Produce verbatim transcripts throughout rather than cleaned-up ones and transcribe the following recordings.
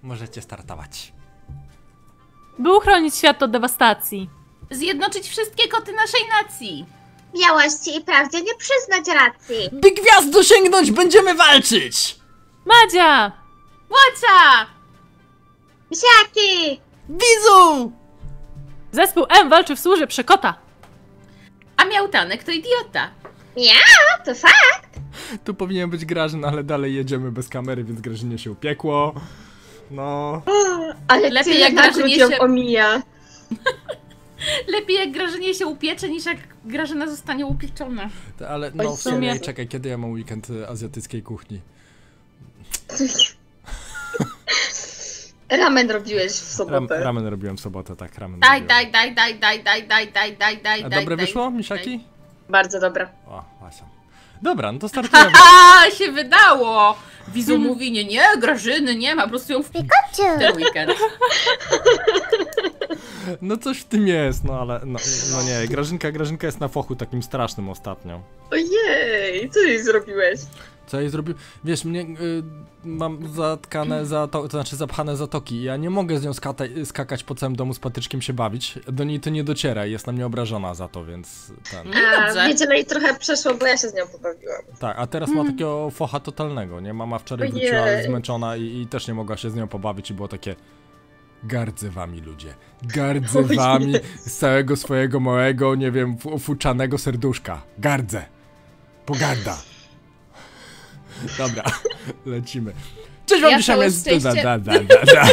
Możecie startować. By uchronić świat od dewastacji. Zjednoczyć wszystkie koty naszej nacji. Miałości i prawdzie nie przyznać racji. By gwiazd dosięgnąć, będziemy walczyć! Madzia! Łacia! Misiaki! Wizu! Zespół M walczy w służbie przekota. A Miałtanek to idiota. Ja, to fakt. Tu powinien być Grażyn, ale dalej jedziemy bez kamery, więc Grażynie się upiekło. No... Ale Lepiej tyle jak nagród Grażynie ją się- omija. Lepiej jak Grażynie się upiecze, niż jak Grażyna zostanie upieczona. To, ale no Oj, w w sumie- sumie, czekaj, kiedy ja mam weekend y, azjatyckiej kuchni? Ramen robiłeś w Ram, sobotę. ramen robiłem w sobotę, tak, ramen Daj, robiłem. daj, daj, daj, daj, daj, daj, daj, daj, daj, A daj. dobre daj, wyszło, daj. misiaki? Bardzo dobra. O, właśnie. Dobra, no to startujemy. Haha, się wydało! Wizu mówi, nie, nie, Grażyny nie ma, po prostu ją w ten weekend. No coś w tym jest, no ale no, no nie, Grażynka, Grażynka jest na fochu takim strasznym ostatnio. Ojej, co jej zrobiłeś? Co ja jej zrobił? Wiesz, mnie y, mam zatkane, za to, to znaczy zapchane zatoki. Ja nie mogę z nią skata, skakać po całym domu z patyczkiem się bawić. Do niej to nie dociera i jest na mnie obrażona za to, więc ten. No i A, dobrze. w niedzielę jej trochę przeszło, bo ja się z nią pobawiłam. Tak, a teraz ma takiego focha totalnego, nie? Mama wczoraj Ojej. wróciła zmęczona i, i też nie mogła się z nią pobawić i było takie... Gardzę wami, ludzie. Gardzę O wami Jezu. z całego swojego małego, nie wiem, fu- fuczanego serduszka. Gardzę. Pogarda. Dobra, lecimy. Cześć wam, Ja dzisiaj całe jest... Da, szczęście- da, da, da, da.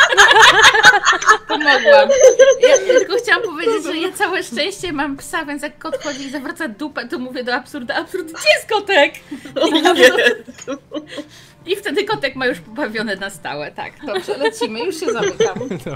Pomogłam. Ja, ja tylko chciałam powiedzieć, że ja całe szczęście mam psa, więc jak kot chodzi i zawraca dupę, to mówię do absurda, absurd, gdzie jest kotek? I wtedy kotek ma już pobawione na stałe. Tak, dobrze, lecimy, już się zamykam. Dobra.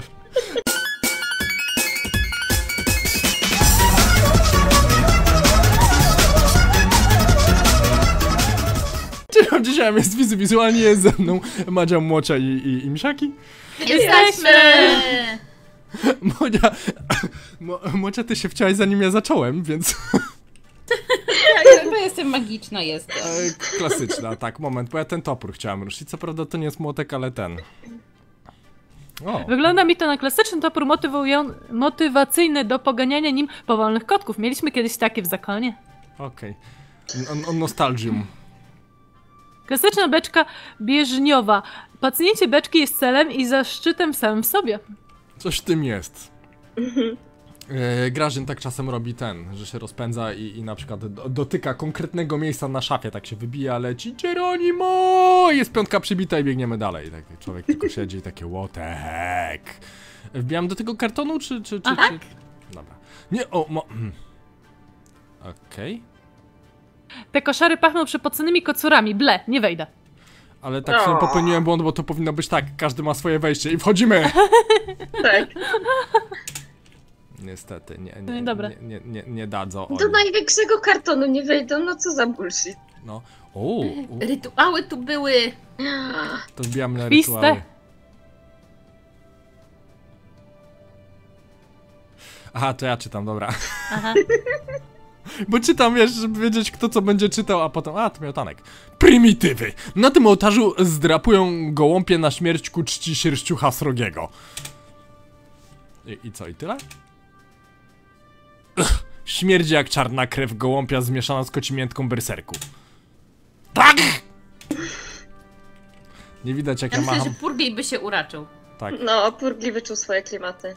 Cześć wam, dzisiaj jest wizu, wizualnie jest ze mną Madzia, Młocia i, i, i Misiaki. Jesteśmy! Monia, Mo, Młocia, ty się wciąłeś zanim ja zacząłem, więc... Tak, bo jestem magiczna, jestem. E, Klasyczna, tak, moment, bo ja ten topór chciałem ruszyć. Co prawda to nie jest młotek, ale ten. O, Wygląda mi to na klasyczny topór motywują- motywacyjny do poganiania nim powolnych kotków. Mieliśmy kiedyś takie w zakonie. okej. Okay. Nostalgium. Klasyczna beczka bieżniowa. Pacnięcie beczki jest celem i zaszczytem w samym sobie. Coś w tym jest. E, Grażyn tak czasem robi ten, że się rozpędza i, i na przykład do, dotyka konkretnego miejsca na szafie, tak się wybija, leci Geronimo! Jest piątka przybita i biegniemy dalej. Tak, człowiek tylko siedzi i takie what the heck. Wbijam do tego kartonu, czy... czy, czy, Aha. czy... Dobra. Nie, o, mo... hmm. Okej. Te koszary pachną przepoconymi kocurami. Ble, nie wejdę. Ale tak sobie popełniłem błąd, bo to powinno być tak, każdy ma swoje wejście i wchodzimy! Tak. Niestety, nie, No nie, i dobra. nie, nie, nie, nie dadzą oni. Do największego kartonu nie wejdą, no co za bullshit. No. O, u, Rytuały tu były. to wbijamy na Krwiste. rytuały. Aha, to ja czytam, dobra. Aha. Bo czytam, wiesz, żeby wiedzieć, kto co będzie czytał, a potem... A, to Miałtanek. Prymitywy! Na tym ołtarzu zdrapują gołąpie na śmierć ku czci sierściucha srogiego. I, i co, i tyle? Ugh, śmierdzi jak czarna krew gołąpia zmieszana z kocimiętką berserku. Tak! Nie widać, jak Ja ja myślę, że macham. Purgiej by się uraczył. Tak, No, Purgi wyczuł swoje klimaty.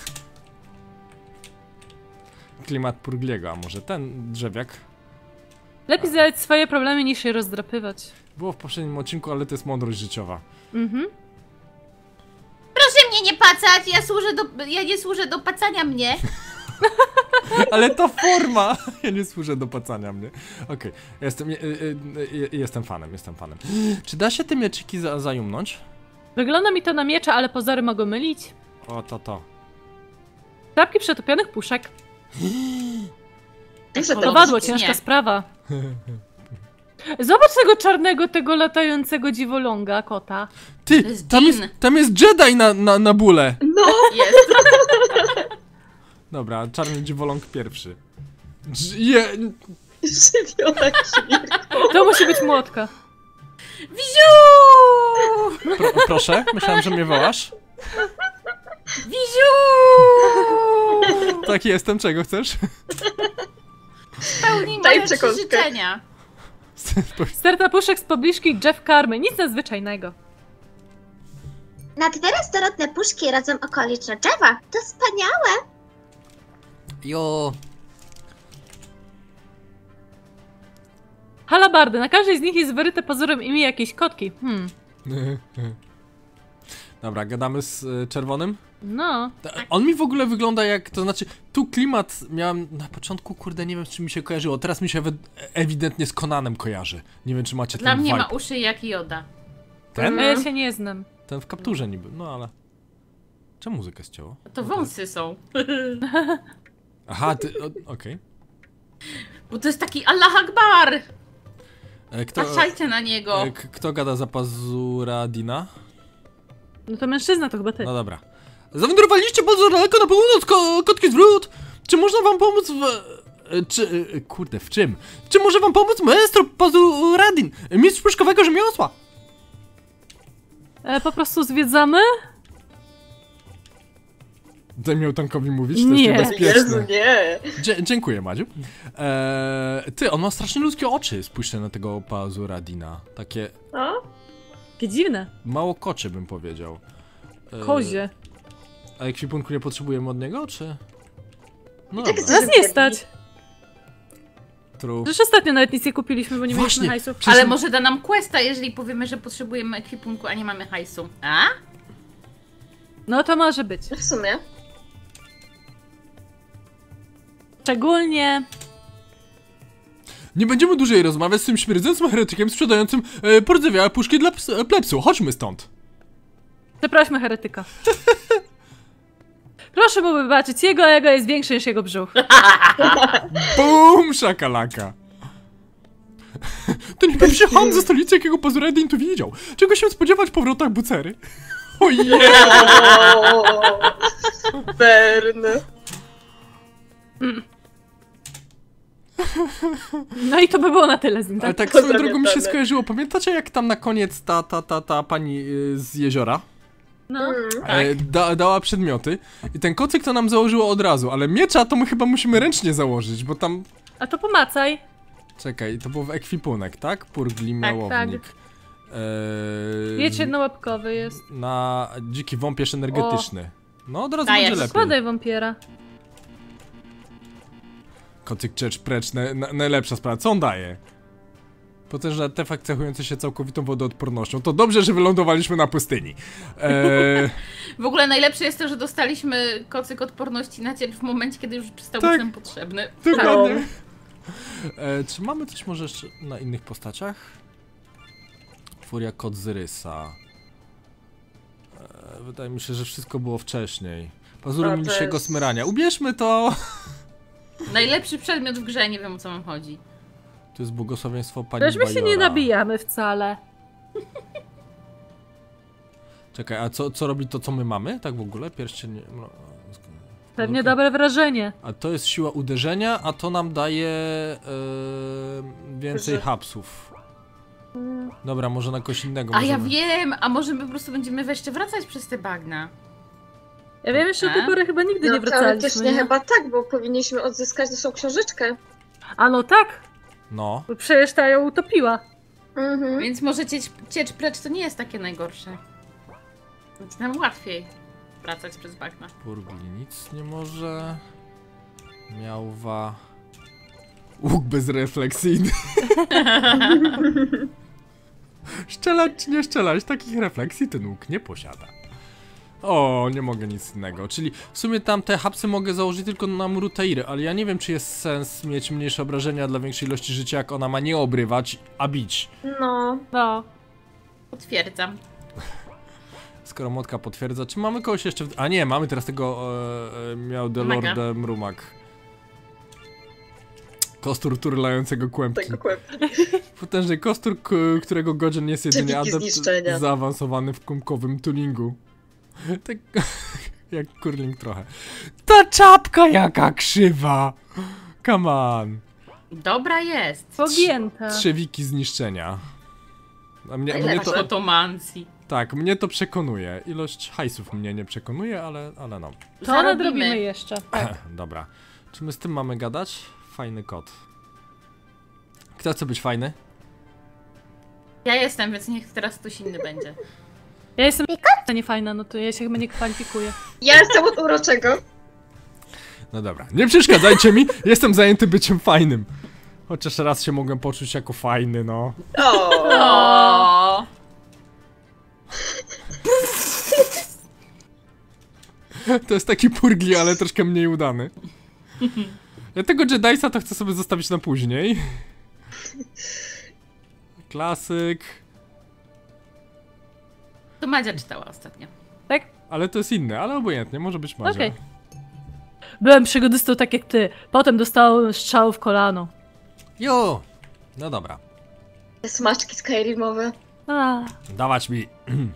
klimat Purgliego, a może ten drzewiak? Lepiej zadać swoje problemy niż je rozdrapywać. Było w poprzednim odcinku, ale to jest mądrość życiowa. Mhm. Proszę mnie nie pacać, ja służę do, ja nie służę do pacania mnie. Ale to forma! Ja nie służę do pacania mnie. Okej, okay. jestem, y, y, y, jestem fanem, jestem fanem. Czy da się te mieczyki za, zajumnąć? Wygląda mi to na miecze, ale pozory mogą mylić. O, to to. Klapki przetopionych puszek. Muszę to Kowadło, Nie. ciężka sprawa. Zobacz tego czarnego, tego latającego dziwoląga, kota. Ty, To jest tam jest, dżin. tam jest Jedi na, na, na bóle! No! Jest. Dobra, czarny dziwoląg pierwszy. Dż- Je... Żywiołak świrko. To musi być młotka. Wziu! Pro, proszę. Myślałem, że mnie wołasz. Wiziu! Tak jestem, czego chcesz? Spełnij Daj moje trzy przekąskę. życzenia. Sterta puszek z pobliżki Jeff Karmy. Nic nadzwyczajnego. Na dwie rozdorodne puszki rodzą okoliczne drzewa. To wspaniałe. Jo. Halabardy. Na każdej z nich jest wyryte pozorem imię jakiejś kotki. Hmm. Dobra, gadamy z y, czerwonym? No. Ta- On mi w ogóle wygląda jak, to znaczy, tu klimat miałem na początku, kurde, nie wiem z czym mi się kojarzyło, teraz mi się ewi- ewidentnie z Conanem kojarzy. Nie wiem, czy macie Dla ten mnie vibe. ma uszy jak Joda. Ten? A ja się nie znam. Ten w kapturze niby, no ale... Czemu muzykę ścięło? To wąsy są. Aha, ty, o- okej. Bo to jest taki Allah Akbar! E, Kto, Patrzajcie na niego. e, k- kto gada za pazura Dina? No to mężczyzna to chyba ty. No dobra. Zawędrowaliście bardzo daleko na północ, ko kotki zwrót! Czy można wam pomóc w... e, Czy... e, Kurde, w czym? Czy może wam pomóc maestro Pazuradin, mistrz puszkowego rzemiosła? E, po prostu zwiedzamy? Daj miał tankowi mówić, to Nie. jest Jezu, niebezpieczne. nie. Dzie dziękuję, Madziu. Eee, ty, on ma strasznie ludzkie oczy, spójrzcie na tego Pazuradina. Takie O? Jakie dziwne. mało kocie, bym powiedział. Eee, Kozie. A ekwipunku nie potrzebujemy od niego, czy? No Tak dobra, Nas nie stać. true. Przecież ostatnio nawet nic nie kupiliśmy, bo nie Właśnie. mieliśmy hajsów. Przecież- Ale może da nam questa, jeżeli powiemy, że potrzebujemy ekwipunku, a nie mamy hajsu. A? No to może być. W sumie. Szczególnie... Nie będziemy dłużej rozmawiać z tym śmierdzącym heretykiem sprzedającym e, pordzewiałe puszki dla ps plepsu. Chodźmy stąd. Zaprośmy heretyka. Proszę mu wybaczyć, jego ego jest większe niż jego brzuch. Bum, szakalaka. To nie pierwszy Han ze stolicy, jakiego Pazuradin tu widział. Czego się spodziewać w powrotach Bucery? Ojej! O, Bern. No i to by było na tyle z nim, Ale tak? tak swoją drogą mi się Pozamiatane. skojarzyło. Pamiętacie jak tam na koniec ta, ta, ta, ta pani y, z jeziora No. e, da, dała przedmioty i ten kocyk to nam założyło od razu, ale miecza to my chyba musimy ręcznie założyć, bo tam... A to pomacaj. Czekaj, to był w ekwipunek, tak? Purgli miałownik. Eee, Miecz jednołapkowy jest. Na dziki wąpierz energetyczny. No od razu Dajesz. będzie lepiej. Składaj wampiera. Kocyk czecz precz, na, na, najlepsza sprawa. Co on daje? Potężny artefakt cechujący się całkowitą wodoodpornością. To dobrze, że wylądowaliśmy na pustyni. Eee, W ogóle najlepsze jest to, że dostaliśmy kocyk odporności na ciebie w momencie, kiedy już przestał Tak. być nam potrzebny. dokładnie. Eee, czy mamy coś może jeszcze na innych postaciach? Furia kot z rysa. Eee, wydaje mi się, że wszystko było wcześniej. Pazury A, mi to dzisiejego jest- smyrania. Ubierzmy to! Najlepszy przedmiot w grze, nie wiem o co wam chodzi. To jest błogosławieństwo pani Przecież my się nie Bajora. nabijamy wcale. Czekaj, a co, co robi to, co my mamy? Tak w ogóle? Pierścień... No, Pewnie okej. dobre wrażenie. A to jest siła uderzenia, a to nam daje e, więcej Że- hapsów. Dobra, może na kogoś innego A ja możemy... wiem, a może my po prostu będziemy jeszcze wracać przez te bagna. Ja wiem, jeszcze do tej A? pory chyba nigdy nie No wracaliśmy. teoretycznie Nie? chyba tak, bo powinniśmy odzyskać naszą książeczkę. A no tak, No. bo przecież ta ją utopiła. Mhm. Więc może ciecz, ciecz precz to nie jest takie najgorsze. Będzie nam łatwiej wracać przez bagna. Purgli nic nie może. Miałwa... Łuk bezrefleksyjny. Szczelać czy nie szczelać? Takich refleksji ten łuk nie posiada. O, nie mogę nic innego. Czyli w sumie tam te hapsy mogę założyć tylko na Muruteiry, ale ja nie wiem, czy jest sens mieć mniejsze obrażenia dla większej ilości życia, jak ona ma nie obrywać, a bić. No. No. Potwierdzam. Skoro Motka potwierdza, czy mamy kogoś jeszcze w... A nie, mamy teraz tego... E, e, miał The Mega. Lord Mrumak. Kostur turlającego kłębki. Tego kłębki. Potężny kostur, k- którego godzien jest jedynie Przebiki adept zniszczenia. zaawansowany w kółkowym tuningu. Tak jak kurling trochę. Ta czapka jaka krzywa! Come on. Dobra jest. Pogięta. Trzy wiki zniszczenia. A mnie, mnie Najlepsze to... otomancji. Tak, mnie to przekonuje. Ilość hajsów mnie nie przekonuje, ale, ale no. To Zarobimy. nadrobimy jeszcze. Tak. Dobra. Czy my z tym mamy gadać? Fajny kot. Kto chce być fajny? Ja jestem, więc niech teraz ktoś inny będzie. Ja jestem to nie fajna, no to ja się chyba nie kwalifikuję. Ja jestem od uroczego. No dobra, nie przeszkadzajcie mi, jestem zajęty byciem fajnym. Chociaż raz się mogłem poczuć jako fajny, no. O. O. To jest taki purgli, ale troszkę mniej udany. Ja tego Jedisa to chcę sobie zostawić na później. Klasyk. To Madzia czytała ostatnio. Tak? Ale to jest inny, ale obojętnie, może być Madzia. Okej. Byłem przygodystą tak jak ty. Potem dostałem strzał w kolano. Jo! No dobra. Te smaczki skyrimowe. A. Dawać mi.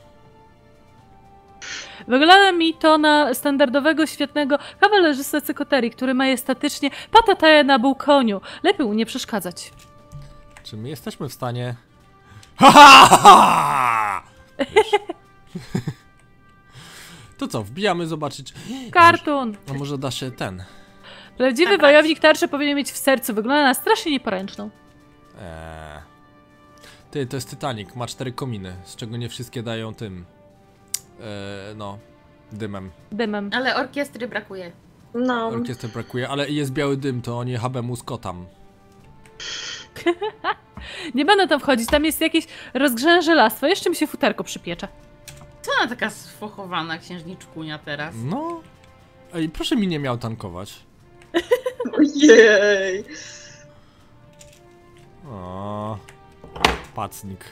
Wygląda mi to na standardowego, świetnego kawalerzystę cykoterii, który majestatycznie patataje na bułkoniu. Lepiej mu nie przeszkadzać. Czy my jesteśmy w stanie... Ha, ha, ha, ha! Wiesz. To co, wbijamy zobaczyć... Kartun! A może da się ten... Prawdziwy Tak. wojownik tarczy powinien mieć w sercu. Wygląda na strasznie nieporęczną. Eee. Ty, to jest Titanic, ma cztery kominy, z czego nie wszystkie dają tym... Eee, no... Dymem. Dymem. Ale orkiestry brakuje. No. Orkiestry brakuje, ale jest biały dym, to oni habemus kotam. Nie będę tam wchodzić, tam jest jakieś rozgrzane żelastwo. Jeszcze mi się futerko przypiecze. Co ona taka sfochowana księżniczkunia teraz? No... Ej, proszę mi nie miał tankować. Ojej. O, pacnik.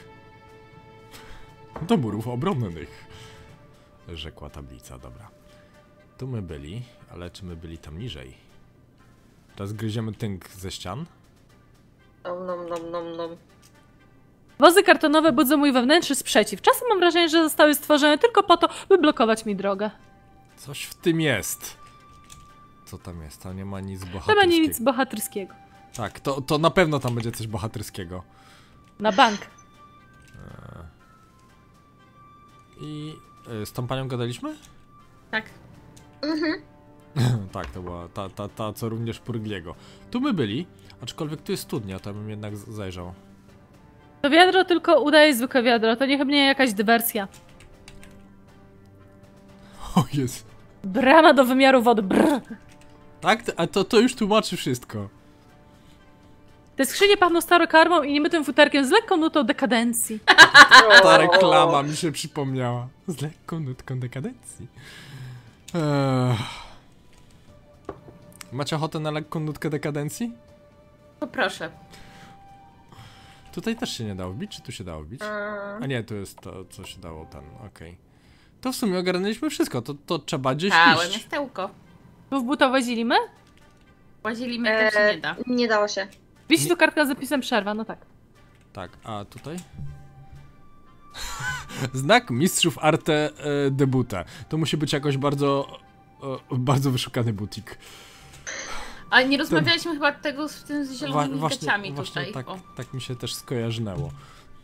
Do murów obronnych. Rzekła tablica, dobra. Tu my byli, ale czy my byli tam niżej? Teraz gryziemy tynk ze ścian. Nom, nom, nom, nom, nom. Wozy kartonowe budzą mój wewnętrzny sprzeciw. Czasem mam wrażenie, że zostały stworzone tylko po to, by blokować mi drogę. Coś w tym jest. Co tam jest? Tam nie ma nic Chyba bohaterskiego. nic bohaterskiego. Tak, to, to na pewno tam będzie coś bohaterskiego. Na bank. I y, z tą panią gadaliśmy? Tak. Mhm. Tak, to była ta, ta, ta co również Purgliego. Tu my byli, aczkolwiek tu jest studnia, to bym jednak z- zajrzał. To wiadro tylko udaje zwykłe wiadro. To niech mnie jakaś dywersja. O jest. Brama do wymiaru wody. Brr. Tak? A to, to już tłumaczy wszystko. Te skrzynie pachną starą karmą i niemytym futerkiem z lekką nutą dekadencji. Ta reklama mi się przypomniała. Z lekką nutką dekadencji. Eee. Macie ochotę na lekką nutkę dekadencji? Poproszę. Tutaj też się nie dało wbić, czy tu się dało wbić? A nie, tu jest to, co się dało ten, okej. To w sumie ogarnęliśmy wszystko, to, to trzeba gdzieś Całe iść. miastełko. Tu w buta łazili my? Łazili mnie też E, nie da. nie dało się. Wisi Nie- tu kartka z zapisem przerwa, no tak. Tak, a tutaj? Znak mistrzów arte e, debute. To musi być jakoś bardzo, e, bardzo wyszukany butik. Ale nie rozmawialiśmy chyba tego z tym z zielonymi właśnie, gaciami właśnie tutaj. tak, O. tak mi się też skojarzyło.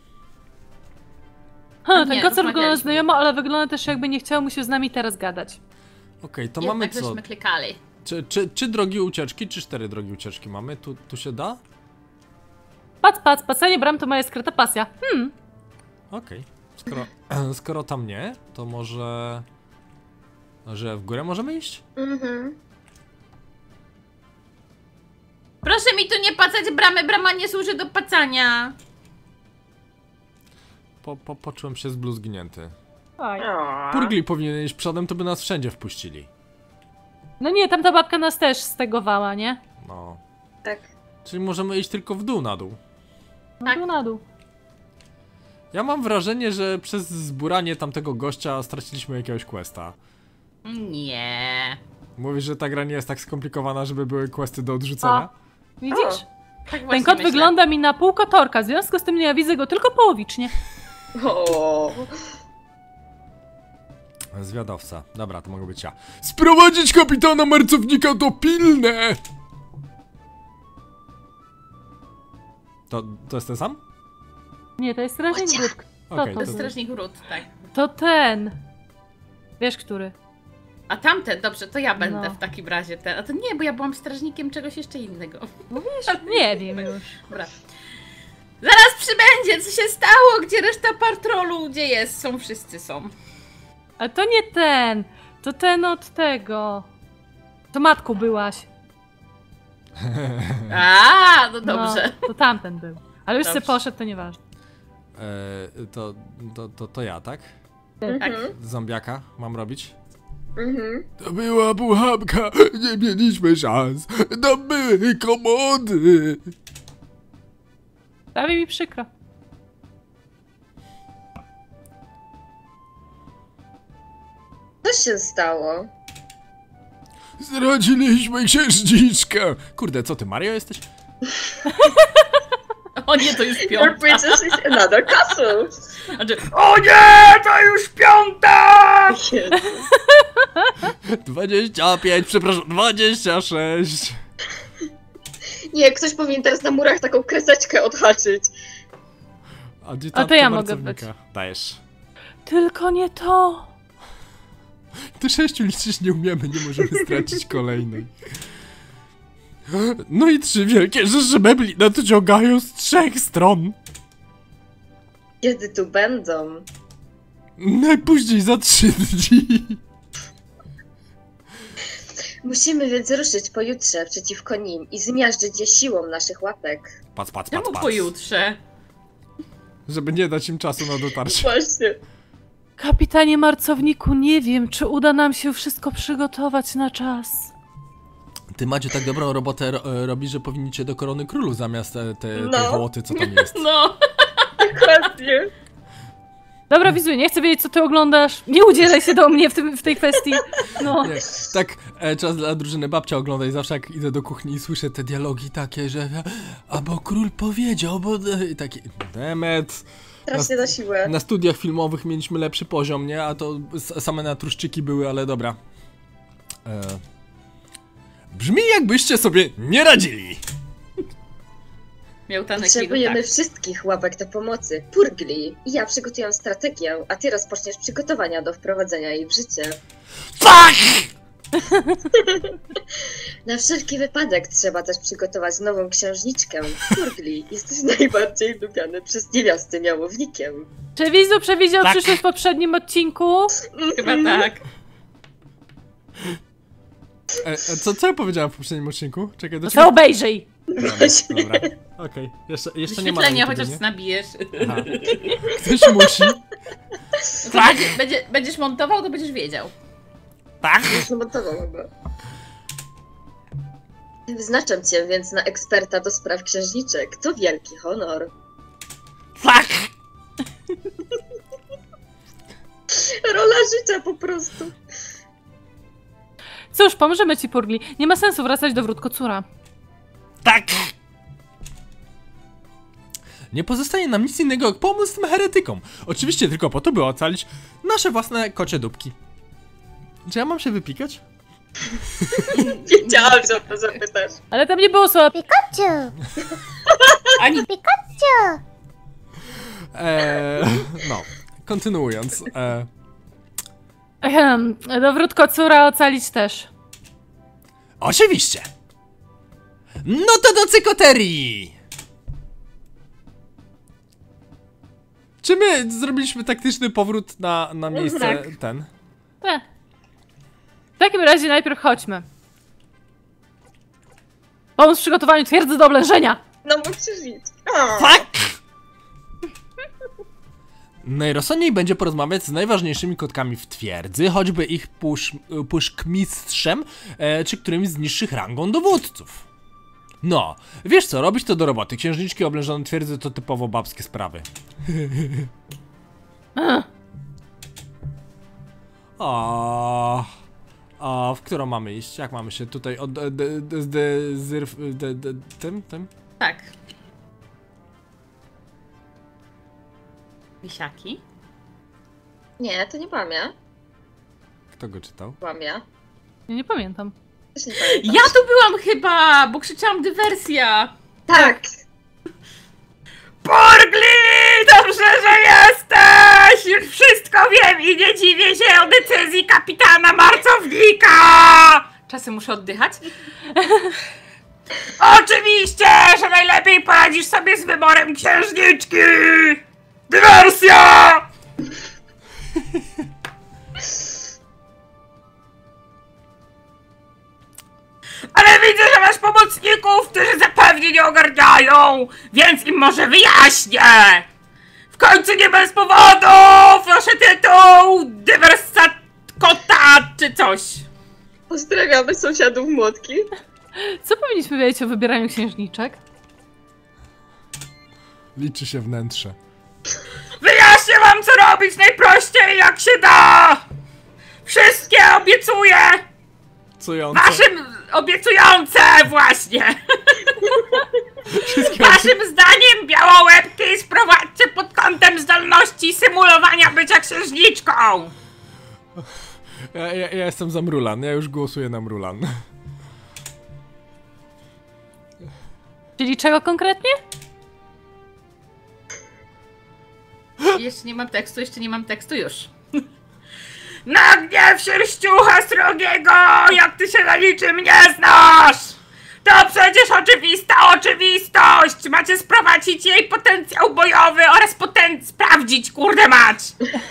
Ha, Nie, ten kocer wygląda rozmawialiśmy. znajomo, ale wygląda też jakby nie chciał mu się z nami teraz gadać. Okej, to Jednak mamy co? żeśmy klikali. Czy, czy, czy drogi ucieczki, czy cztery drogi ucieczki mamy? Tu, tu się da? Pac, pac, pacanie bram to moja skryta pasja. Hmm, Okej. Skoro, skoro tam nie, to może... Że w górę możemy iść? Mhm. Proszę mi tu nie pacać bramy, brama nie służy do pacania. Po, po, poczułem się zbluzgnięty. oj. O. Purgli powinien iść przodem, to by nas wszędzie wpuścili. No nie, tamta babka nas też stegowała, nie? No. Tak. Czyli możemy iść tylko w dół na dół. No Tak. tu na dół. Ja mam wrażenie, że przez zburanie tamtego gościa straciliśmy jakiegoś questa. Nie. Mówisz, że ta gra nie jest tak skomplikowana, żeby były questy do odrzucenia? Widzisz? Tak właśnie Ten kot myślę. wygląda mi na pół kotorka, w związku z tym ja widzę go tylko połowicznie. O. Zwiadowca. Dobra, to mogę być ja. Sprowadzić kapitana marcownika do pilne! To, to jest ten sam? Nie, to jest strażnik Ocia. brud. Kto Okej, to To jest to- był? strażnik wrót, tak. To ten. Wiesz, który? A tamten, dobrze, to ja będę No. w takim razie ten. A to nie, bo ja byłam strażnikiem czegoś jeszcze innego. Nie wiem już. Dobra. Zaraz przybędzie, co się stało? Gdzie reszta patrolu? Gdzie jest? Są, wszyscy są. Ale to nie ten. To ten od tego. To matką byłaś. A, no dobrze. No, to tamten był. Ale już Dobrze. se poszedł, to nieważne. E, to, to, to, to ja, tak? Tak. Mhm. Zombiaka mam robić? Mhm. To była pułapka, nie mieliśmy szans. To były komody. Prawie mi przykro. Co się stało? Zdradziliśmy księżniczkę. Kurde, co ty, Mario jesteś? O nie, to już Your piąta. princess is another castle! Znaczy, o nie, to już piąta! Jezu. dwadzieścia pięć, przepraszam, dwadzieścia sześć. Nie, ktoś powinien teraz na murach taką kreseczkę odhaczyć. A, gdzie A to ja mogę być. Dajesz. Tylko nie to. Do sześciu liczyć nie umiemy, nie możemy stracić kolejnej. No i trzy wielkie rzesze mebli nadciągają z trzech stron. Kiedy tu będą? Najpóźniej za trzy dni. Musimy więc ruszyć pojutrze przeciwko nim i zmiażdżyć je siłą naszych łapek. Pac, pac, pac, Czemu pac. pojutrze? Żeby nie dać im czasu na dotarcie. Właśnie. Kapitanie Marcowniku, nie wiem, czy uda nam się wszystko przygotować na czas. Ty, Maciu, tak dobrą robotę ro robi, że powinniście do Korony Królu zamiast te, te, tej No. hołoty, co tam jest. No. Dokładnie. Dobra, Wizu, nie chcę wiedzieć, co ty oglądasz. Nie udzielaj się do mnie w, tym, w tej kwestii. No. Nie, tak, e, czas dla drużyny babcia ogląda i zawsze jak idę do kuchni i słyszę te dialogi takie, że a bo król powiedział, bo... I taki, demet. Strasznie na siłę. Na studiach filmowych mieliśmy lepszy poziom, nie? A to s- same natruszczyki były, ale dobra. E, brzmi jakbyście sobie nie radzili. Miał tanekiego, Potrzebujemy tak. wszystkich łapek do pomocy. Purgli. I ja przygotuję strategię, a ty rozpoczniesz przygotowania do wprowadzenia jej w życie. Tak! Na wszelki wypadek trzeba też przygotować nową księżniczkę. Purgli, jesteś najbardziej lubiany przez niewiasty miałownikiem. Czy Wizu przewidział Tak. przyszłość w poprzednim odcinku? Chyba tak. E, e, co, co ja powiedziałem w poprzednim odcinku? Czekaj, do To se obejrzyj. Dobra, dobra. Okej, jeszcze, jeszcze nie ma na Wyświetlenia YouTubie, chociaż nie? nabijesz. Aha. Ktoś musi. Tak. Będzie, będzie, będziesz montował, to będziesz wiedział. Tak? Zamontował chyba. Wyznaczam cię więc na eksperta do spraw księżniczek. To wielki honor. Tak! Rola życia po prostu. Cóż, pomożemy ci, Purgli. Nie ma sensu wracać do Wrótkocóra. Tak! Nie pozostaje nam nic innego, jak pomóc tym heretykom. Oczywiście tylko po to, by ocalić nasze własne kocie dupki. Czy ja mam się wypikać? Wiedziałam, że o to zapytasz. Ale tam nie było słowa Ani Eee, no, kontynuując. Eee, Ehem, do Wrótkocóra ocalić też. oczywiście! No to do cykoterii! Czy my zrobiliśmy taktyczny powrót na, na miejsce Tak. ten? Te. W takim razie najpierw chodźmy. Pomóc w przygotowaniu twierdzy do oblężenia. No musisz iść. O. Tak! Najrozsądniej będzie porozmawiać z najważniejszymi kotkami w twierdzy, choćby ich pusz, puszkmistrzem, e, czy którymś z niższych rangą dowódców. No, wiesz co, robić to do roboty. Księżniczki oblężone twierdzy to typowo babskie sprawy. Ech. O, a w którą mamy iść? Jak mamy się tutaj od... d- d- d- d- zyrf... d- d- tym? Tym? tak. Wisiaki? Nie, to nie byłam ja. Kto go czytał? Byłam ja. Ja nie pamiętam. Też nie pamiętam. Ja tu byłam chyba, bo krzyczałam dywersja. Tak! Purgli! Dobrze, że jesteś! coś! Już wszystko wiem i nie dziwię się o decyzji kapitana Marcownika! Czasem muszę oddychać. Oczywiście, że najlepiej poradzisz sobie z wyborem księżniczki! Dywersja! Ale widzę, że masz pomocników, którzy zapewne nie ogarniają, więc im może wyjaśnię! W końcu nie bez powodu! Proszę tytuł! Dywersatkota czy coś! Pozdrawiamy sąsiadów Młotki. Co powinniśmy wiedzieć o wybieraniu księżniczek? Liczy się wnętrze. Wyjaśnię wam, co robić najprościej, jak się da! Wszystkie obiecuję! Cujące. Waszym obiecujące właśnie! Wszystkie Waszym zdaniem białołebki sprowadźcie pod kątem zdolności symulowania bycia księżniczką! Ja, ja, ja jestem za Mrulan, ja już głosuję na Mrulan. Czyli czego konkretnie? Jeszcze nie mam tekstu, jeszcze nie mam tekstu, już. Na gniew sierściucha srogiego, jak ty się na niczym nie znasz! To przecież oczywista oczywistość! Macie sprowadzić jej potencjał bojowy oraz poten... sprawdzić, kurde mać!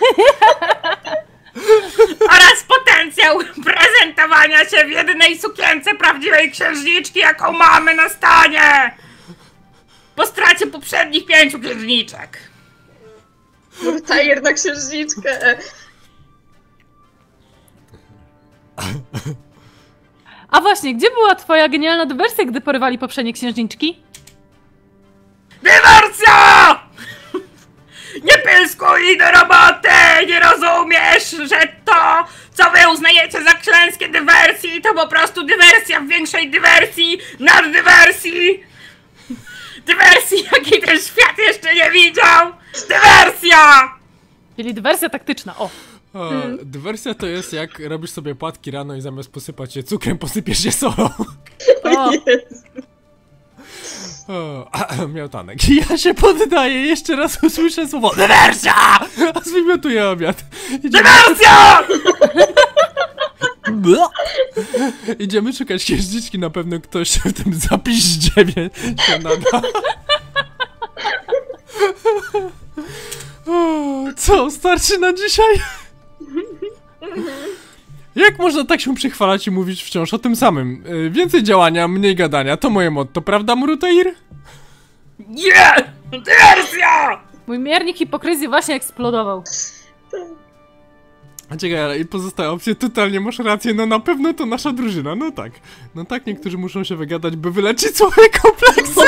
Oraz potencjał prezentowania się w jedynej sukience prawdziwej księżniczki, jaką mamy na stanie! Po stracie poprzednich pięciu księżniczek. Tajer na księżniczkę. A właśnie, gdzie była twoja genialna dywersja, gdy porywali poprzednie księżniczki? Dywersja! Nie pyskuj do roboty! Nie rozumiesz, że to, co wy uznajecie za klęskie dywersji, to po prostu dywersja w większej dywersji, nad dywersji! Dywersji, jakiej ten świat jeszcze nie widział! Dywersja! Czyli dywersja taktyczna, o! O, dywersja to jest jak robisz sobie płatki rano i zamiast posypać je cukrem, posypiesz je solą. O! O, miałtanek. Ja się poddaję, jeszcze raz usłyszę słowo dywersja! A zwymiotuję obiad. Idziemy, Dywersja! Idziemy szukać księżniczki, na pewno ktoś w tym zapiździewie się nada. O, co, starczy na dzisiaj? Jak można tak się przychwalać i mówić wciąż o tym samym? Yy, więcej działania, mniej gadania, to moje motto, prawda, Mruteir? Nie! Dywersja! Mój miernik hipokryzji właśnie eksplodował. A czekaj, ale i pozostałe opcje, totalnie masz rację, no na pewno to nasza drużyna, no tak. No tak, niektórzy muszą się wygadać, by wyleczyć swoje kompleksy.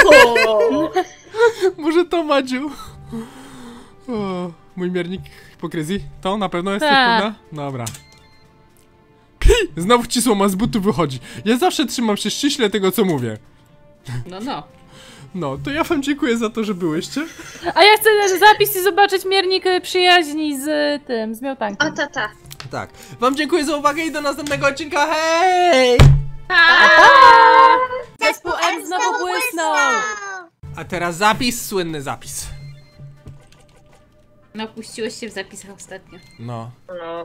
Może to, Madziu? O, mój miernik hipokryzji? To na pewno jest, Tak. pewna? Dobra. Pi! Znowu cisło ma z butu wychodzi. Ja zawsze trzymam się ściśle tego, co mówię. No, no. No, to ja wam dziękuję za to, że byłyście. A ja chcę zapis i zobaczyć miernik y, przyjaźni z y, tym, z miałtankiem. O, tata. Tak. Wam dziękuję za uwagę i do następnego odcinka. Hej! Zespół M znowu błysnął! A teraz zapis, słynny zapis. No, puściłeś się w zapisach ostatnio. No. No.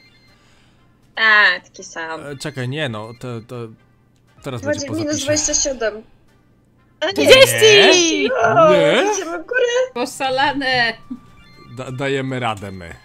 A, taki sam. E, czekaj, nie no, to, to... Teraz będzie Dwadzieścia po minus zapisie. dwadzieścia siedem. A nie. trzydzieści! O, Nie? idziemy w górę. Poszalane! Da, dajemy radę my.